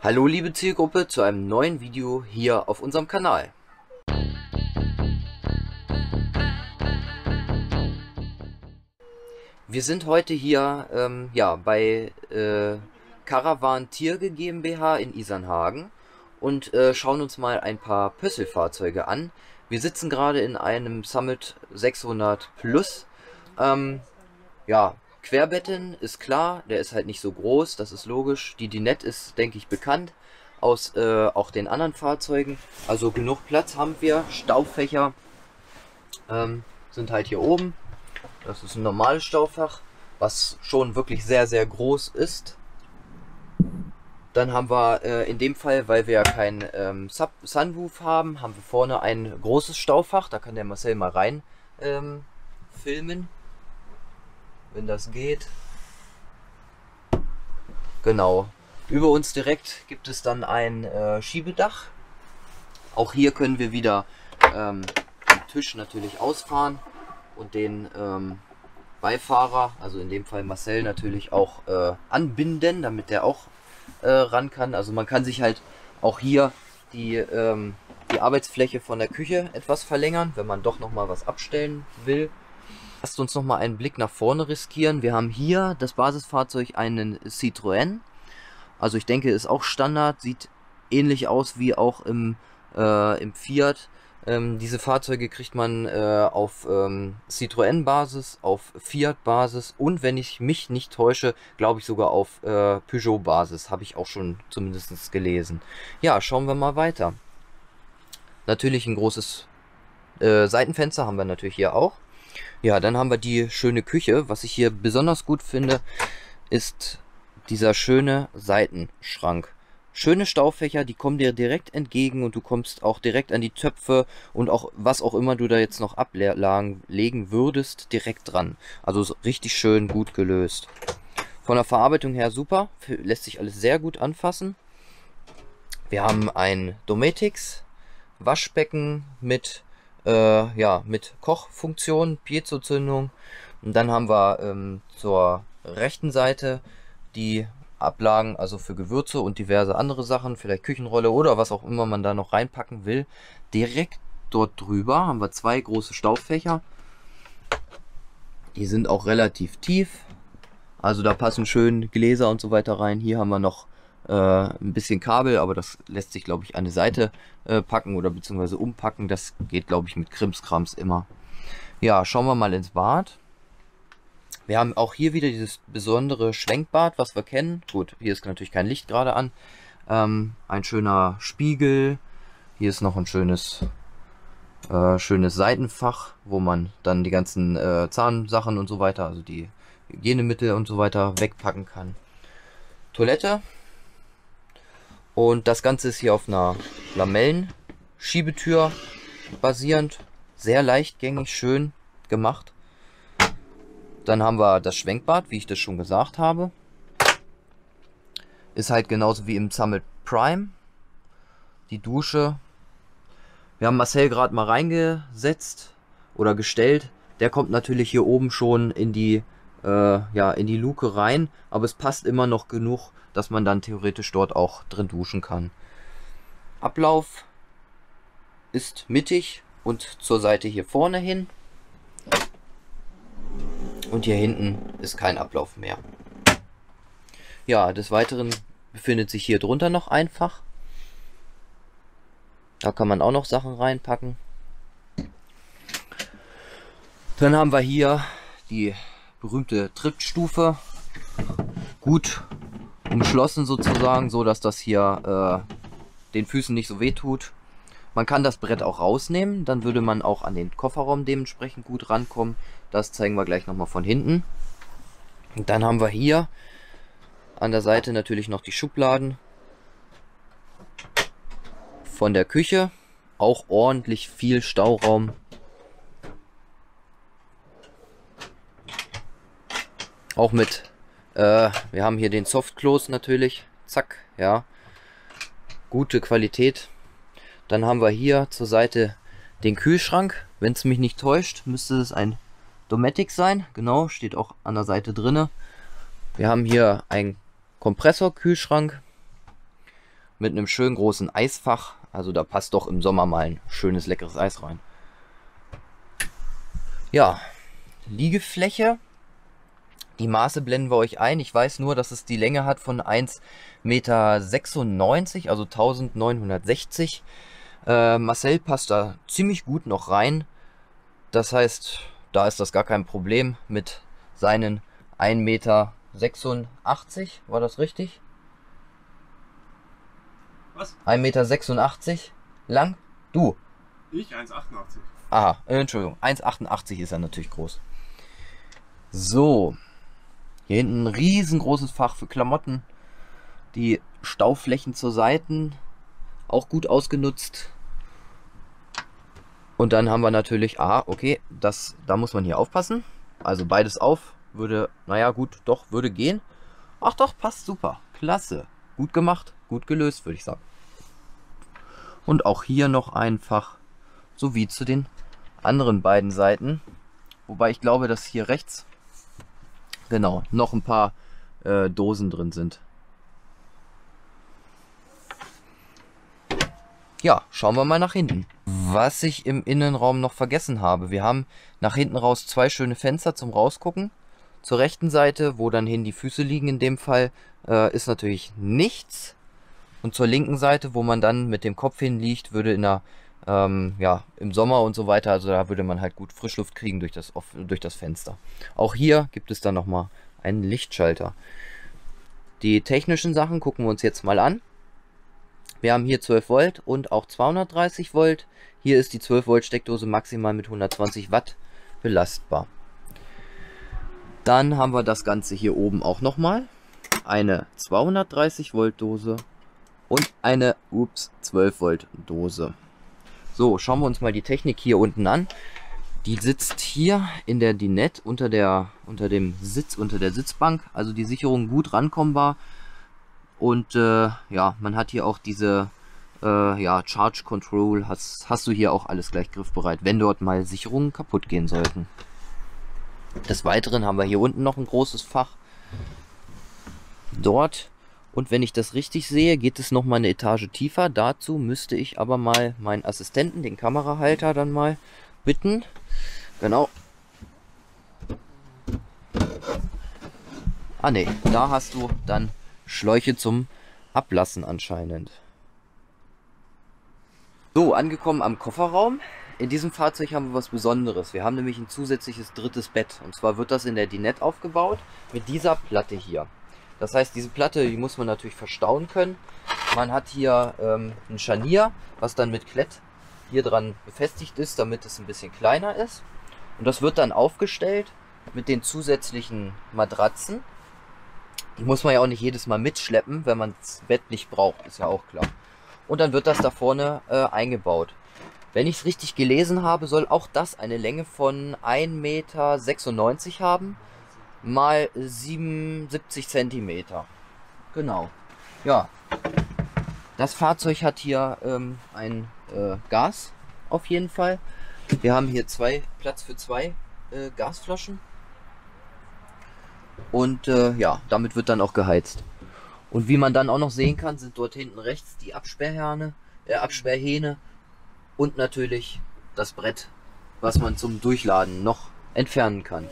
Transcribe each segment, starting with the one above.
Hallo liebe Zielgruppe zu einem neuen Video hier auf unserem Kanal. Wir sind heute hier bei Caravan Tierge GmbH in Isernhagen und schauen uns mal ein paar Pösselfahrzeuge an. Wir sitzen gerade in einem Summit 600 Plus. Querbetten ist klar, der ist halt nicht so groß, das ist logisch. Die Dinette ist, denke ich, bekannt aus auch den anderen Fahrzeugen. Also genug Platz haben wir. Staufächer sind halt hier oben. Das ist ein normales Staufach, was schon wirklich sehr, sehr groß ist. Dann haben wir in dem Fall, weil wir ja keinen Sunroof haben, haben wir vorne ein großes Staufach. Da kann der Marcel mal rein filmen, wenn das geht. Genau. Über uns direkt gibt es dann ein Schiebedach. Auch hier können wir wieder den Tisch natürlich ausfahren und den Beifahrer, also in dem Fall Marcel, natürlich auch anbinden, damit der auch ran kann. Also man kann sich halt auch hier die Arbeitsfläche von der Küche etwas verlängern, wenn man doch noch mal was abstellen will. Lasst uns noch mal einen Blick nach vorne riskieren. Wir haben hier das Basisfahrzeug, einen Citroën. Also ich denke, ist auch Standard, sieht ähnlich aus wie auch im Fiat. Diese Fahrzeuge kriegt man auf Citroën-Basis, auf Fiat-Basis und, wenn ich mich nicht täusche, glaube ich sogar auf Peugeot-Basis. Habe ich auch schon zumindest gelesen. Ja, schauen wir mal weiter. Natürlich ein großes Seitenfenster haben wir natürlich hier auch. Ja, dann haben wir die schöne Küche. Was ich hier besonders gut finde, ist dieser schöne Seitenschrank. Schöne Staufächer, die kommen dir direkt entgegen und du kommst auch direkt an die Töpfe und auch was auch immer du da jetzt noch ablegen würdest, direkt dran. Also richtig schön gut gelöst. Von der Verarbeitung her super, lässt sich alles sehr gut anfassen. Wir haben ein Dometix Waschbecken mit Kochfunktion, Piezozündung. Und dann haben wir zur rechten Seite die Ablagen, also für Gewürze und diverse andere Sachen, vielleicht Küchenrolle oder was auch immer man da noch reinpacken will. Direkt dort drüber haben wir zwei große Staufächer. Die sind auch relativ tief, also da passen schön Gläser und so weiter rein. Hier haben wir noch ein bisschen Kabel, aber das lässt sich, glaube ich, an die Seite packen oder beziehungsweise umpacken. Das geht, glaube ich, mit Krimskrams immer. Ja, schauen wir mal ins Bad. Wir haben auch hier wieder dieses besondere Schwenkbad, was wir kennen. Gut, hier ist natürlich kein Licht gerade an. Ein schöner Spiegel. Hier ist noch ein schönes Seitenfach, wo man dann die ganzen Zahnsachen und so weiter, also die Hygienemittel und so weiter wegpacken kann. Toilette. Und das Ganze ist hier auf einer Lamellen-Schiebetür basierend. Sehr leichtgängig, schön gemacht. Dann haben wir das Schwenkbad, wie ich das schon gesagt habe. Ist halt genauso wie im Summit Prime. Die Dusche. Wir haben Marcel gerade mal reingesetzt oder gestellt. Der kommt natürlich hier oben schon in die Luke rein. Aber es passt immer noch genug, dass man dann theoretisch dort auch drin duschen kann. Ablauf ist mittig und zur Seite hier vorne hin. Und hier hinten ist kein Ablauf mehr. Ja, des Weiteren befindet sich hier drunter noch ein Fach. Da kann man auch noch Sachen reinpacken. Dann haben wir hier die berühmte Trittstufe. Gut umschlossen sozusagen, so dass das hier den Füßen nicht so weh tut. Man kann das Brett auch rausnehmen, dann würde man auch an den Kofferraum dementsprechend gut rankommen. Das zeigen wir gleich nochmal von hinten. Und dann haben wir hier an der Seite natürlich noch die Schubladen von der Küche. Auch ordentlich viel Stauraum. Auch mit, wir haben hier den Soft Close natürlich. Zack, ja. Gute Qualität. Dann haben wir hier zur Seite den Kühlschrank. Wenn es mich nicht täuscht, müsste es ein Dometic sein. Genau, steht auch an der Seite drinne. Wir haben hier einen Kompressorkühlschrank. mit einem schönen großen Eisfach. Also da passt doch im Sommer mal ein schönes, leckeres Eis rein. Ja, Liegefläche. Die Maße blenden wir euch ein. Ich weiß nur, dass es die Länge hat von 1,96 Meter, also 1960. Marcel passt da ziemlich gut noch rein. Das heißt, da ist das gar kein Problem mit seinen 1,86 Meter. War das richtig? Was? 1,86 Meter lang? Du? Ich 1,88. Aha, Entschuldigung. 1,88 ist er natürlich groß. So. Hier hinten ein riesengroßes Fach für Klamotten. Die Stauflächen zur Seiten auch gut ausgenutzt. Und dann haben wir natürlich, okay, da muss man hier aufpassen. Also beides auf, würde, naja gut, doch, würde gehen. Ach doch, passt super, klasse. Gut gemacht, gut gelöst, würde ich sagen. Und auch hier noch ein Fach, sowie zu den anderen beiden Seiten. Wobei ich glaube, dass hier rechts, genau, noch ein paar Dosen drin sind. Ja, schauen wir mal nach hinten. Was ich im Innenraum noch vergessen habe. Wir haben nach hinten raus zwei schöne Fenster zum Rausgucken. Zur rechten Seite, wo dann hin die Füße liegen in dem Fall, ist natürlich nichts. Und zur linken Seite, wo man dann mit dem Kopf hin liegt, würde in der, ja, im Sommer und so weiter, also da würde man halt gut Frischluft kriegen durch das Fenster. Auch hier gibt es dann nochmal einen Lichtschalter. Die technischen Sachen gucken wir uns jetzt mal an. Wir haben hier 12 Volt und auch 230 Volt. Hier ist die 12 Volt Steckdose maximal mit 120 Watt belastbar. Dann haben wir das Ganze hier oben auch nochmal. Eine 230 Volt Dose und eine 12 Volt Dose. So, schauen wir uns mal die Technik hier unten an. Die sitzt hier in der Dinette unter der Sitzbank. Also die Sicherung gut rankommbar. Und ja, man hat hier auch diese ja, Charge Control, hast du hier auch alles gleich griffbereit, wenn dort mal Sicherungen kaputt gehen sollten. Des Weiteren haben wir hier unten noch ein großes Fach. Dort, und wenn ich das richtig sehe, geht es noch mal eine Etage tiefer. Dazu müsste ich aber mal meinen Assistenten, den Kamerahalter, dann mal bitten. Genau. Ah ne, da hast du dann Schläuche zum Ablassen anscheinend. So, angekommen am Kofferraum. In diesem Fahrzeug haben wir was Besonderes. Wir haben nämlich ein zusätzliches drittes Bett. Und zwar wird das in der Dinette aufgebaut mit dieser Platte hier. Das heißt, diese Platte, die muss man natürlich verstauen können. Man hat hier ein Scharnier, was dann mit Klett hier dran befestigt ist, damit es ein bisschen kleiner ist. Und das wird dann aufgestellt mit den zusätzlichen Matratzen. Die muss man ja auch nicht jedes Mal mitschleppen, wenn man das Bett nicht braucht, ist ja auch klar. Und dann wird das da vorne eingebaut. Wenn ich es richtig gelesen habe, soll auch das eine Länge von 1,96 Meter haben, mal 77 Zentimeter. Genau. Ja. Das Fahrzeug hat hier ein Gas auf jeden Fall. Wir haben hier Platz für zwei Gasflaschen. Und ja, damit wird dann auch geheizt. Und wie man dann auch noch sehen kann, sind dort hinten rechts die Absperrhähne und natürlich das Brett, was man zum Durchladen noch entfernen kann.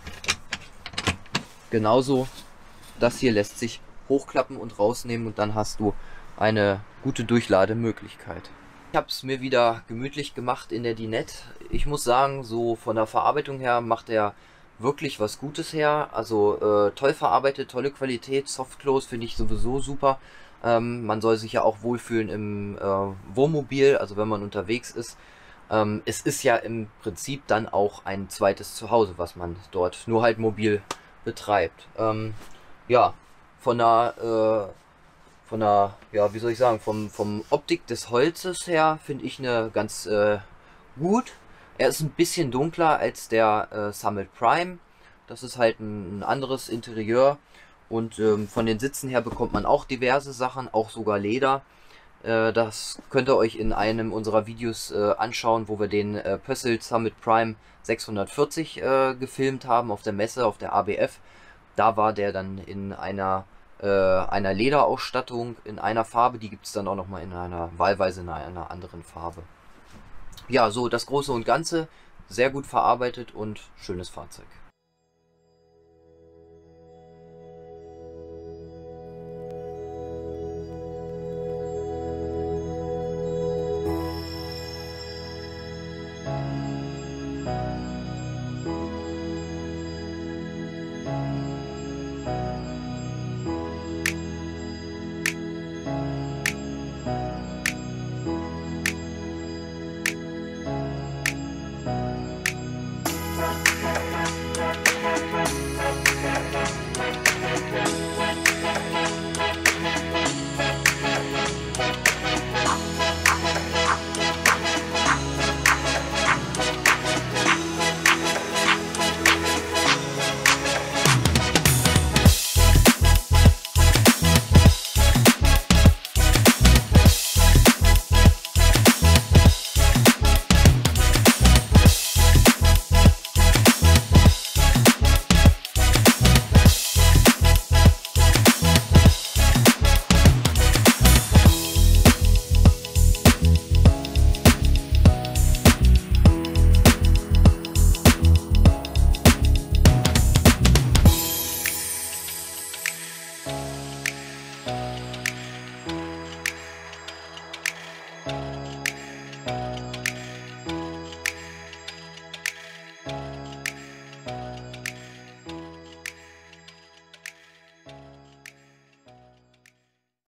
Genauso, das hier lässt sich hochklappen und rausnehmen und dann hast du eine gute Durchlademöglichkeit. Ich habe es mir wieder gemütlich gemacht in der Dinette. Ich muss sagen, so von der Verarbeitung her macht er wirklich was Gutes her. Also toll verarbeitet, tolle Qualität. Softclose finde ich sowieso super. Man soll sich ja auch wohlfühlen im Wohnmobil, also wenn man unterwegs ist. Es ist ja im Prinzip dann auch ein zweites Zuhause, was man dort nur halt mobil betreibt. Ja, von der, ja, wie soll ich sagen, vom Optik des Holzes her finde ich eine ganz gut. Er ist ein bisschen dunkler als der Summit Prime. Das ist halt ein anderes Interieur. Und von den Sitzen her bekommt man auch diverse Sachen, auch sogar Leder. Das könnt ihr euch in einem unserer Videos anschauen, wo wir den Pössl Summit Prime 640 gefilmt haben auf der Messe, auf der ABF. Da war der dann in einer einer Lederausstattung in einer Farbe. Die gibt es dann auch nochmal in einer, wahlweise in einer anderen Farbe. Ja, so das Große und Ganze. Sehr gut verarbeitet und schönes Fahrzeug.